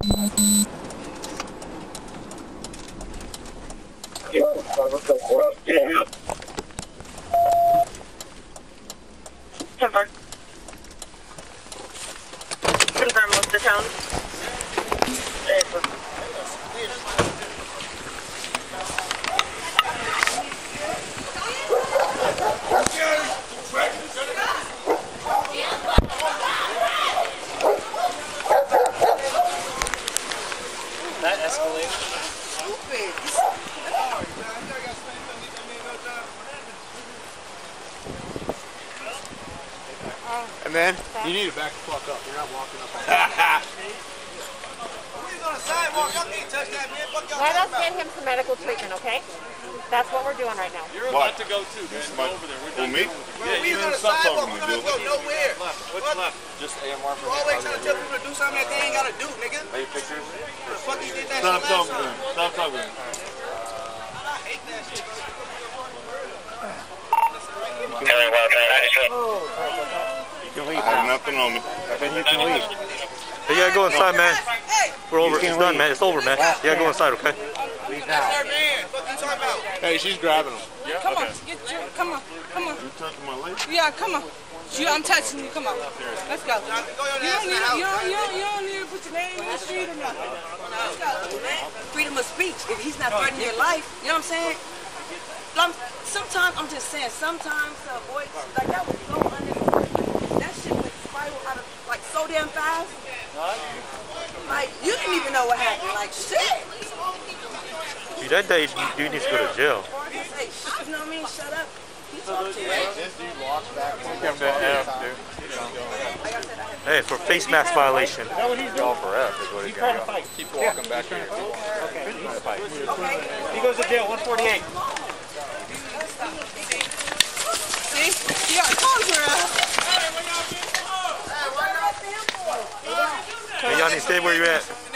Confirm. Confirm with the town. That escalated. Stupid. And then You need to back the fuck up. You're not walking up. We're on the sidewalk. Y'all can't touch that, man. Fuck y'all. Let us get him some medical treatment, okay? That's what we're doing right now. You're allowed to go too, man. Go over there. We're done. me? We on the sidewalk. We're not going nowhere. What's left? Just AMR for You always trying to tell people to do something that they ain't got to do, nigga. Take pictures. The fuck you did that Stop shit last talking. time? Stop talking. I hate that shit, bro. I have nothing on me. then you can leave. Hey, you gotta go inside, man. We're over. It's done, man. It's over, man. You gotta go inside, okay? Leave That's now. her man. What you talking about? Hey, she's grabbing him. Come on, come on, come on. You touching my leg? Yeah, come on. I'm touching you. Come on. Let's go. Go your You ass don't in the house. need to put your name in the street or nothing. Let's go. Freedom of speech. If he's not threatening your life, you know what I'm saying? Sometimes, I'm just saying, sometimes, boy, like that was so unnecessary. That shit went spiral out of, like, so damn fast. Like, you didn't even know what happened. Like, shit. See, that day, you need to go to jail. Hey, you know what I mean? Shut up. He talked to you, right? This dude walks back. Come to F, dude. Hey, for face mask violation. Call for F is what he got. Keep walking back here. He goes to jail, 148. See? You got calls for us. Hey, y'all need to stay where you're at.